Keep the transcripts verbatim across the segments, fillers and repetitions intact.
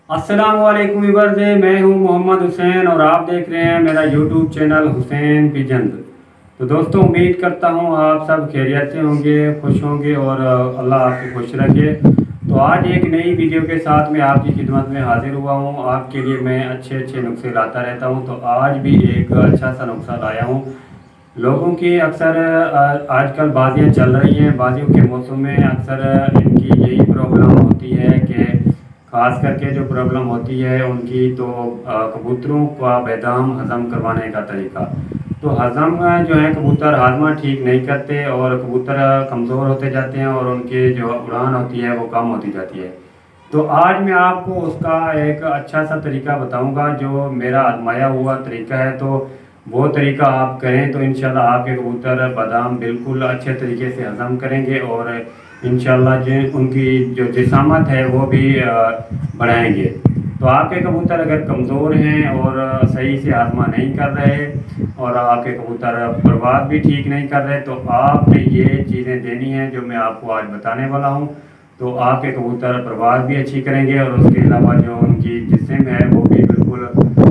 अस्सलाम वालेकुम व्यूअर्स, मैं हूं मोहम्मद हुसैन और आप देख रहे हैं मेरा यूट्यूब चैनल हुसैन पिजन्स। तो दोस्तों, उम्मीद करता हूं आप सब खैरियत से होंगे, खुश होंगे और अल्लाह आपको खुश रखे। तो आज एक नई वीडियो के साथ मैं आपकी खिदमत में हाजिर हुआ हूं। आपके लिए मैं अच्छे अच्छे नुस्खे लाता रहता हूं, तो आज भी एक अच्छा सा नुस्खा लाया हूँ। लोगों की अक्सर आजकल बाजियाँ चल रही हैं, बाजियों के मौसम में अक्सर इनकी यही प्रॉब्लम होती है कि खास करके जो प्रॉब्लम होती है उनकी, तो कबूतरों का बेदाम हज़म करवाने का तरीका। तो हज़म जो है, कबूतर हाजमा ठीक नहीं करते और कबूतर कमज़ोर होते जाते हैं और उनकी जो उड़ान होती है वो कम होती जाती है। तो आज मैं आपको उसका एक अच्छा सा तरीका बताऊंगा जो मेरा आजमाया हुआ तरीका है। तो वो तरीका आप करें तो इंशाल्लाह आपके कबूतर बादाम बिल्कुल अच्छे तरीके से हज़म करेंगे और इंशाल्लाह जो उनकी जो जिसामत है वो भी बढ़ाएंगे। तो आपके कबूतर अगर कमज़ोर हैं और सही से हाजमा नहीं कर रहे और आपके कबूतर परवाज़ भी ठीक नहीं कर रहे, तो आपने ये चीज़ें देनी हैं जो मैं आपको आज बताने वाला हूँ। तो आपके कबूतर परवाज़ भी अच्छी करेंगे और उसके अलावा जो उनकी जिस्म है वो भी बिल्कुल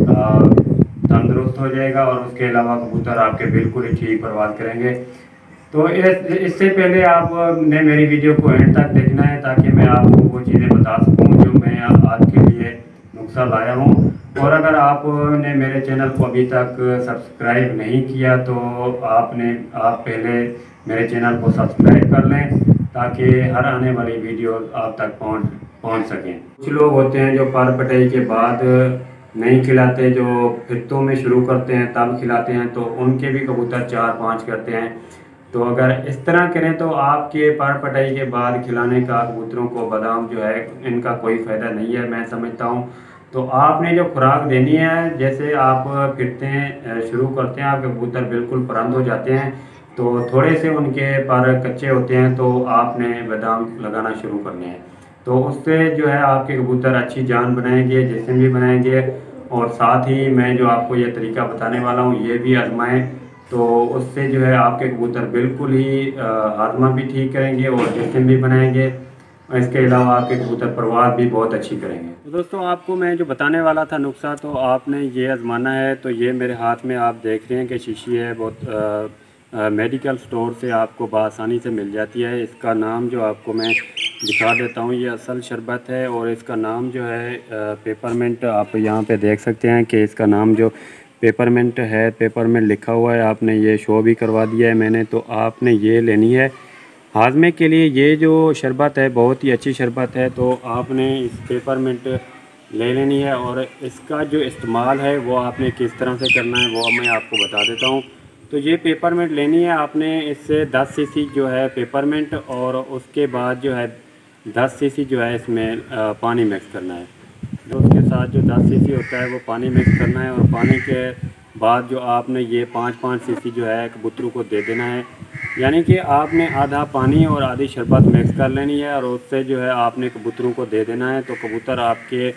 तंदुरुस्त हो जाएगा और उसके अलावा कबूतर आपके बिल्कुल ही ठीक परवाज़ करेंगे। तो इस इससे पहले आपने मेरी वीडियो को एंड तक देखना है ताकि मैं आपको वो चीज़ें बता सकूं जो मैं आज के लिए नुस्खा लाया हूं। और अगर आपने मेरे चैनल को अभी तक सब्सक्राइब नहीं किया तो आपने आप पहले मेरे चैनल को सब्सक्राइब कर लें ताकि हर आने वाली वीडियो आप तक पहुंच पहुंच सकें। कुछ लोग होते हैं जो पर पटाई के बाद नहीं खिलाते, जो फिरतों में शुरू करते हैं तब खिलाते हैं, तो उनके भी कबूतर चार पाँच करते हैं। तो अगर इस तरह करें तो आपके पर पटाई के बाद खिलाने का कबूतरों को बादाम जो है इनका कोई फ़ायदा नहीं है, मैं समझता हूँ। तो आपने जो खुराक देनी है, जैसे आप फिरते हैं शुरू करते हैं, आपके कबूतर बिल्कुल परंद हो जाते हैं तो थोड़े से उनके पर कच्चे होते हैं, तो आपने बादाम लगाना शुरू करने हैं। तो उससे जो है आपके कबूतर अच्छी जान बनाएंगे, जिस्म भी बनाएंगे और साथ ही मैं जो आपको ये तरीका बताने वाला हूँ ये भी आजमाएं, तो उससे जो है आपके कबूतर बिल्कुल ही हाजमा भी ठीक करेंगे और जिस्म भी बनाएंगे। इसके अलावा आपके कबूतर परवाज़ भी बहुत अच्छी करेंगे। तो दोस्तों, आपको मैं जो बताने वाला था नुस्खा, तो आपने ये आजमाना है। तो ये मेरे हाथ में आप देख रहे हैं कि शीशी है, बहुत मेडिकल स्टोर से आपको बआसानी से मिल जाती है। इसका नाम जो आपको मैं दिखा देता हूँ, ये असल शरबत है और इसका नाम जो है पेपरमिंट। आप यहाँ पे देख सकते हैं कि इसका नाम जो पेपरमिंट है, पेपरमिंट लिखा हुआ है, आपने ये शो भी करवा दिया है मैंने। तो आपने ये लेनी है हाजमे के लिए। ये जो शरबत है बहुत ही अच्छी शरबत है, तो आपने इस पेपरमिंट ले लेनी है और इसका जो इस्तेमाल है वो आपने किस तरह से करना है वो मैं आपको बता देता हूँ। तो ये पेपरमिंट लेनी है आपने, इससे दस सीसी जो है पेपरमिंट और उसके बाद जो है दस सीसी जो है इसमें पानी मिक्स करना है। तो उसके साथ जो दस सीसी होता है वो पानी मिक्स करना है और पानी के बाद जो आपने ये पाँच पाँच सीसी जो है कबूतरों को दे देना है। यानी कि आपने आधा पानी और आधी शरबत मिक्स कर लेनी है और उससे जो है आपने कबूतरों को दे देना है। तो कबूतर आपके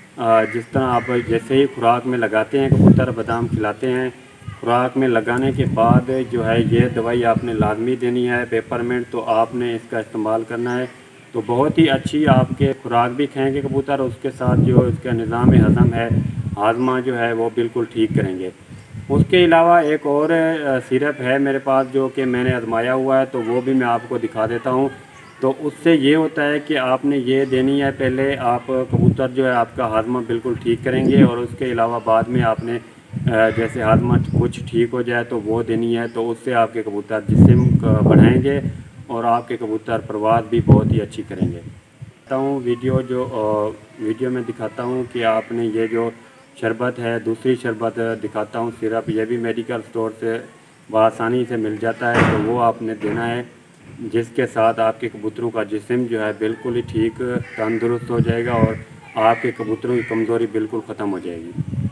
जिस तरह आप जैसे ही खुराक में लगाते हैं, कबूतर बादाम खिलाते हैं, खुराक में लगाने के बाद जो है ये दवाई आपने लाजमी देनी है पेपरमिंट। तो आपने इसका इस्तेमाल करना है, तो बहुत ही अच्छी आपके खुराक भी खाएंगे कबूतर, उसके साथ जो इसका निज़ाम हज़म है, हाजमा जो है वो बिल्कुल ठीक करेंगे। उसके अलावा एक और सिरप है मेरे पास जो कि मैंने आजमाया हुआ है, तो वो भी मैं आपको दिखा देता हूँ। तो उससे ये होता है कि आपने ये देनी है पहले, आप कबूतर जो है आपका हाजमा बिल्कुल ठीक करेंगे और उसके अलावा बाद में आपने जैसे हाजमा कुछ ठीक हो जाए तो वो देनी है। तो उससे आपके कबूतर जिस्म बढ़ाएंगे और आपके कबूतर परवाज़ भी बहुत ही अच्छी करेंगे। दिखाता हूँ वीडियो जो वीडियो में दिखाता हूँ कि आपने ये जो शरबत है, दूसरी शरबत दिखाता हूँ सिरप, ये भी मेडिकल स्टोर से बआसानी से मिल जाता है। तो वो आपने देना है, जिसके साथ आपके कबूतरों का जिस्म जो है बिल्कुल ही ठीक तंदुरुस्त हो जाएगा और आपके कबूतरों की कमज़ोरी बिल्कुल ख़त्म हो जाएगी।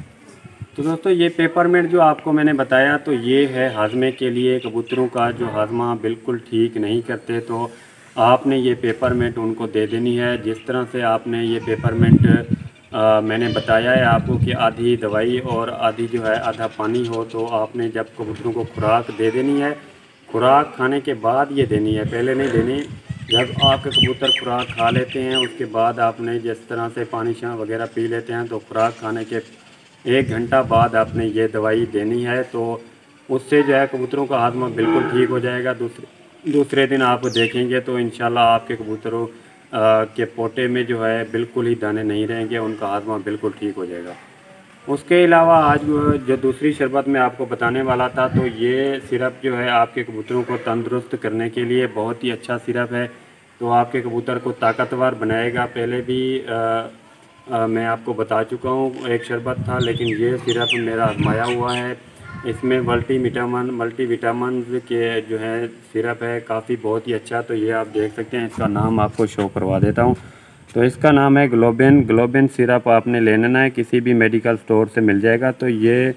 तो दोस्तों, ये पेपरमिंट जो आपको मैंने बताया तो ये है हाजमे के लिए। कबूतरों का जो हाजमा बिल्कुल ठीक नहीं करते तो आपने ये पेपरमिंट उनको दे देनी है। जिस तरह से आपने ये पेपरमिंट मैंने बताया है आपको कि आधी दवाई और आधी जो है आधा पानी हो, तो आपने जब कबूतरों को खुराक दे देनी है, खुराक खाने के बाद ये देनी है, पहले नहीं देनी। जब आपके कबूतर खुराक खा लेते हैं उसके बाद आपने जिस तरह से पानी शाँ वगैरह पी लेते हैं, तो खुराक खाने के एक घंटा बाद आपने ये दवाई देनी है। तो उससे जो है कबूतरों का हाजमा बिल्कुल ठीक हो जाएगा। दूसरे दूसरे दिन आप देखेंगे तो इंशाल्लाह आपके कबूतरों के पोटे में जो है बिल्कुल ही दाने नहीं रहेंगे, उनका हाजमा बिल्कुल ठीक हो जाएगा। उसके अलावा आज जो दूसरी शरबत मैं आपको बताने वाला था, तो ये सिरप जो है आपके कबूतरों को तंदुरुस्त करने के लिए बहुत ही अच्छा सिरप है। तो आपके कबूतर को ताकतवर बनाएगा। पहले भी आ, आ, मैं आपको बता चुका हूँ, एक शरबत था, लेकिन ये सिरप मेरा आजमाया हुआ है। इसमें मल्टी विटामिन मल्टी विटामिन के जो है सिरप है, काफ़ी बहुत ही अच्छा। तो ये आप देख सकते हैं, इसका नाम आपको शो करवा देता हूँ। तो इसका नाम है ग्लोबिन। ग्लोबिन सिरप आपने ले लेना है, किसी भी मेडिकल स्टोर से मिल जाएगा। तो ये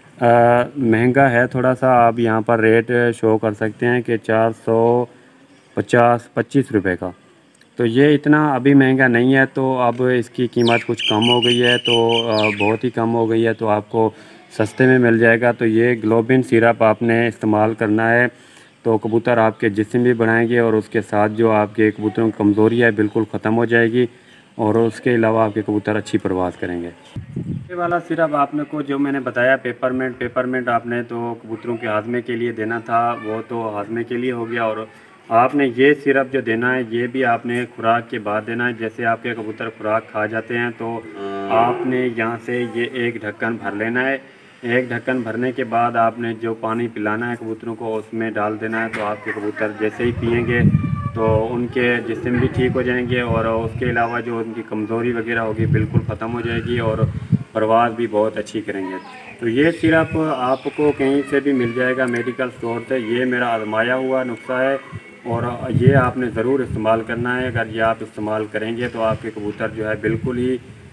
महंगा है थोड़ा सा, आप यहाँ पर रेट शो कर सकते हैं कि चार सौ पचास पच्चीस रुपये का। तो ये इतना अभी महंगा नहीं है, तो अब इसकी कीमत कुछ कम हो गई है, तो बहुत ही कम हो गई है, तो आपको सस्ते में मिल जाएगा। तो ये ग्लोबिन सिरप आपने इस्तेमाल करना है, तो कबूतर आपके जिस्म भी बढ़ाएंगे और उसके साथ जो आपके कबूतरों की कमज़ोरी है बिल्कुल ख़त्म हो जाएगी, और उसके अलावा आपके कबूतर अच्छी परवाज़ करेंगे। ये वाला सिरप आपने को जो मैंने बताया पेपरमेंट पेपरमेंट आपने तो कबूतरों के हाजमे के लिए देना था, वो तो हाजमे के लिए हो गया। और आपने ये सिरप जो देना है ये भी आपने खुराक के बाद देना है। जैसे आपके कबूतर खुराक खा जाते हैं तो आपने यहाँ से ये एक ढक्कन भर लेना है। एक ढक्कन भरने के बाद आपने जो पानी पिलाना है कबूतरों को उसमें डाल देना है। तो आपके कबूतर जैसे ही पिएंगे तो उनके जिस्म भी ठीक हो जाएंगे, और उसके अलावा जो उनकी कमज़ोरी वगैरह होगी बिल्कुल ख़त्म हो जाएगी, और परवाज़ भी बहुत अच्छी करेंगे। तो ये सिरप आपको कहीं से भी मिल जाएगा मेडिकल स्टोर से। ये मेरा आजमाया हुआ नुस्खा है, और ये आपने ज़रूर इस्तेमाल करना है। अगर ये आप इस्तेमाल करेंगे तो आपके कबूतर जो है बिल्कुल ही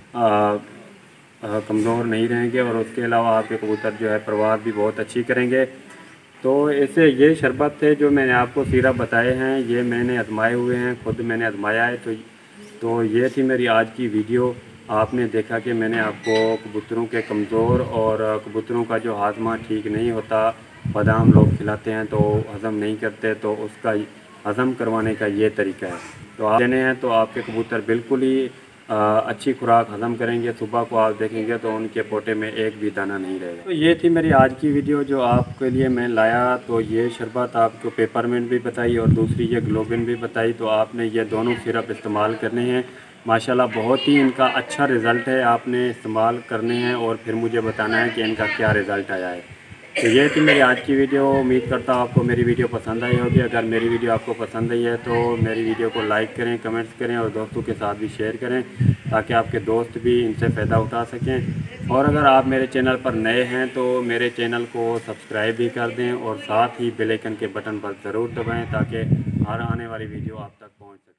कमज़ोर नहीं रहेंगे, और उसके अलावा आपके कबूतर जो है परवाज़ भी बहुत अच्छी करेंगे। तो ऐसे ये शरबत थे जो मैंने आपको सिरप बताए हैं, ये मैंने आजमाए हुए हैं, खुद मैंने आजमाया है। तो तो ये थी मेरी आज की वीडियो। आपने देखा कि मैंने आपको कबूतरों के कमज़ोर और कबूतरों का जो हाजमा ठीक नहीं होता, बादाम लोग खिलाते हैं तो हज़म नहीं करते, तो उसका हज़म करवाने का ये तरीका है। तो आप देने हैं तो आपके कबूतर बिल्कुल ही आ, अच्छी खुराक हज़म करेंगे। सुबह को आप देखेंगे तो उनके पोटे में एक भी दाना नहीं रहेगा। तो ये थी मेरी आज की वीडियो जो आपके लिए मैं लाया। तो ये शरबत आपको पेपरमेंट भी बताई और दूसरी ये ग्लोबिन भी बताई। तो आपने ये दोनों सिरप इस्तेमाल करने हैं। माशाल्लाह बहुत ही इनका अच्छा रिज़ल्ट है, आपने इस्तेमाल करने हैं और फिर मुझे बताना है कि इनका क्या रिज़ल्ट आया है। तो ये थी मेरी आज की वीडियो। उम्मीद करता हूँ आपको मेरी वीडियो पसंद आई होगी। अगर मेरी वीडियो आपको पसंद आई है तो मेरी वीडियो को लाइक करें, कमेंट्स करें और दोस्तों के साथ भी शेयर करें, ताकि आपके दोस्त भी इनसे फ़ायदा उठा सकें। और अगर आप मेरे चैनल पर नए हैं तो मेरे चैनल को सब्सक्राइब भी कर दें, और साथ ही बेल आइकन के बटन पर ज़रूर दबाएँ ताकि हर आने वाली वीडियो आप तक पहुँच सके।